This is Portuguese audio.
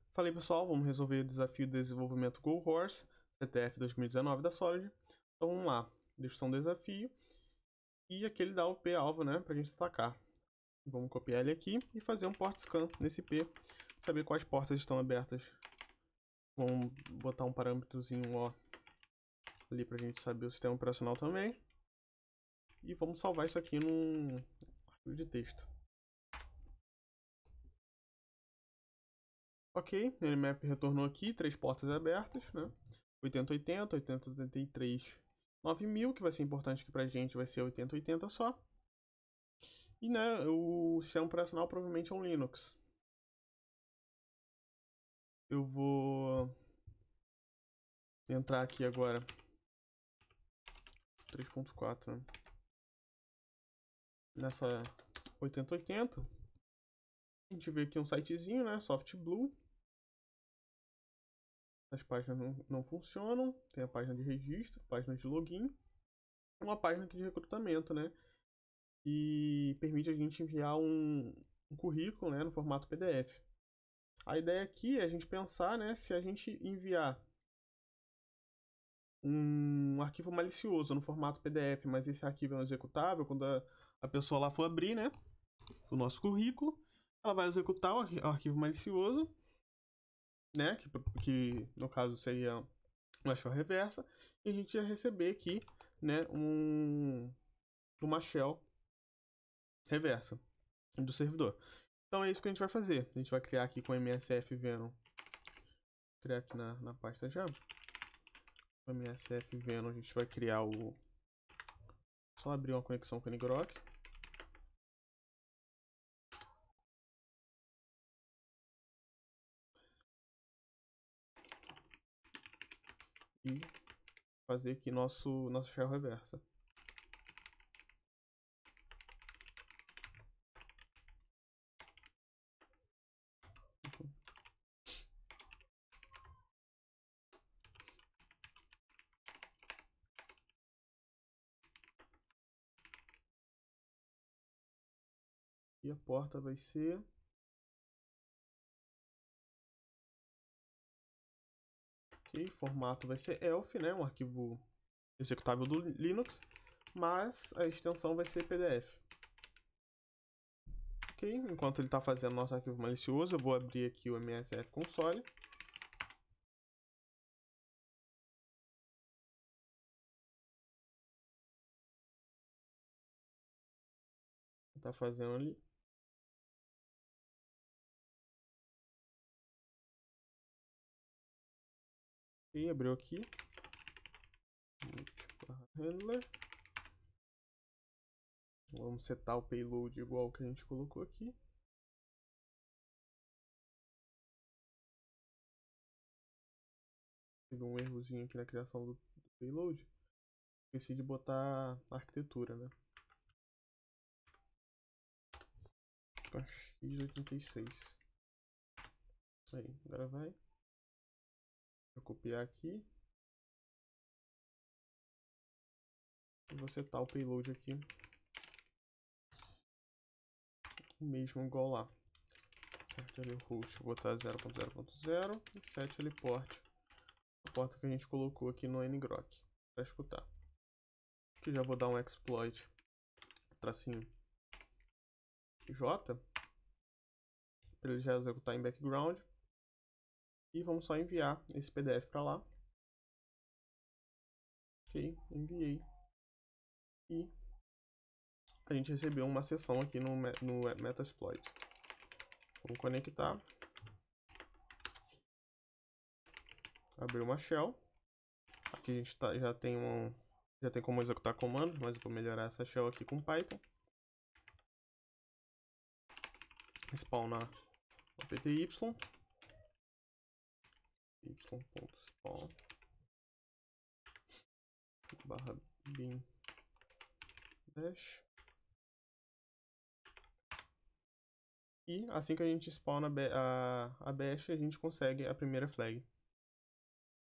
Falei pessoal, vamos resolver o desafio de desenvolvimento Go Horse, CTF 2019 da Solid. Então vamos lá, descrição do desafio. E aqui ele dá o IP alvo, né, pra gente atacar. Vamos copiar ele aqui e fazer um port scan nesse IP, saber quais portas estão abertas. Vamos botar um parâmetrozinho ó, ali pra gente saber o sistema operacional também. E vamos salvar isso aqui num arquivo de texto. Ok, o Nmap retornou aqui, 3 portas abertas, né? 8080, 8083, 9000, que vai ser importante aqui pra gente, vai ser 8080 só. E né, o sistema operacional provavelmente é um Linux. Eu vou entrar aqui agora. 3.4, né? Nessa 8080. A gente vê aqui um sitezinho, né? SoftBlue. As páginas não funcionam. Tem a página de registro, página de login. Uma página aqui de recrutamento, né? Que permite a gente enviar um currículo, né, no formato PDF. A ideia aqui é a gente pensar, né, se a gente enviar um arquivo malicioso no formato PDF, mas esse arquivo é um executável, quando a pessoa lá for abrir, né, o nosso currículo, ela vai executar o arquivo malicioso, né, que no caso seria uma shell reversa, e a gente ia receber aqui, né, uma shell reversa do servidor. Então é isso que a gente vai fazer. A gente vai criar aqui com MSF Venom. Criar aqui na pasta já. Com MSF Venom a gente vai criar o... Só abrir uma conexão com o Ngrok. E fazer aqui nossa shell reversa. E a porta vai ser... Ok, formato vai ser ELF, né? Um arquivo executável do Linux. Mas a extensão vai ser PDF. Ok, enquanto ele está fazendo nosso arquivo malicioso, eu vou abrir aqui o MSF Console. Está fazendo ali. E abriu aqui. Handler. Vamos setar o payload igual que a gente colocou aqui. Teve um errozinho aqui na criação do payload. Esqueci de botar a arquitetura, né? x86. Aí, agora vai. Vou copiar aqui. E vou setar o payload aqui. O mesmo igual lá. Certo ali o host, vou botar 0.0.0 e set ali port. A porta que a gente colocou aqui no Ngrok. Para escutar. Aqui já vou dar um exploit. Tracinho J. Para ele já executar em background. E vamos só enviar esse PDF para lá. Ok, enviei. E a gente recebeu uma sessão aqui no Metasploit. Vamos conectar. Abrir uma shell. Aqui a gente já tem como executar comandos, mas eu vou melhorar essa shell aqui com Python. Spawnar o pty y.spawn barra bin dash. E assim que a gente spawna a bash, a gente consegue a primeira flag.